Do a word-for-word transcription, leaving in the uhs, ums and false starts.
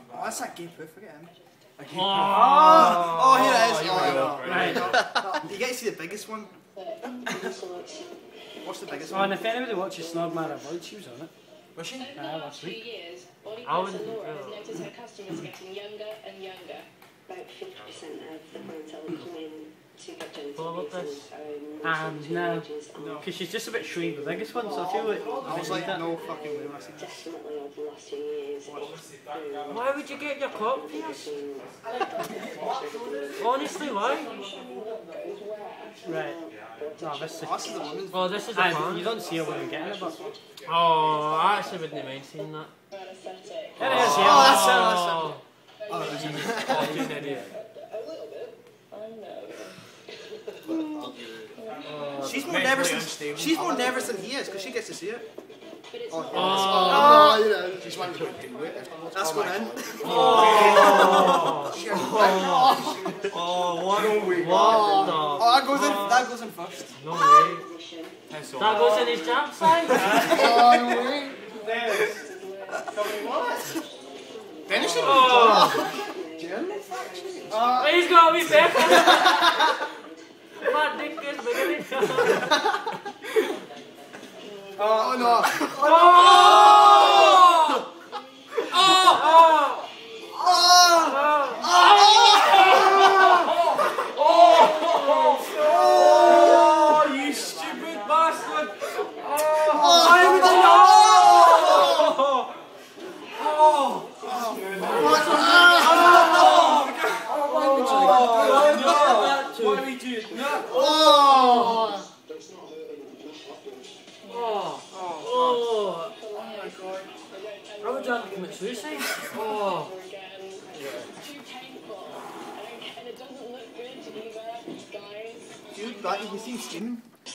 Oh, that's that gay poo, forget him. A gay Oh, oh, oh, here it is. Oh, Oh, no. right. No, you get to see the biggest one. What's the biggest Oh, one? and if anybody watches Snog Man Avoid, she was on it. Was she? Uh, last week. Body I person wouldn't Laura know. has noticed her customers getting younger and younger. About fifty percent of the clientele who come in to get genital piercings are And no, because she's just a bit shrewd, the biggest one, so I feel like I was like, that. no fucking way when I seen this. definitely over the last few years. Why would you get your cock pierced? Honestly, why? Right. No, this is. Oh, this is the woman's. Oh, this is a And fan. you don't see a woman getting it, but. Oh, I actually wouldn't mind seeing that. There it is, Oh, yeah. that's it, that's Oh, it. Oh, that's it. fucking idiot. She's more nervous than she's more nervous than he is because she gets to see it. Oh, Oh, oh, you know, she's wanting to do it. That's going in. oh, oh, what? No way. What the? Oh, that goes in. That goes in first. No way. That goes in his jab side. Oh, no way. Finish it. Oh. Uh, He's got to be Pecker. My dick is bigger than oh no. Oh! Oh! Oh! Oh! Oh! You stupid bastard! Oh! Why would you not? Oh! Why would you do that? Oh. I would rather commit suicide. Oh. Dude, that you can see him screaming.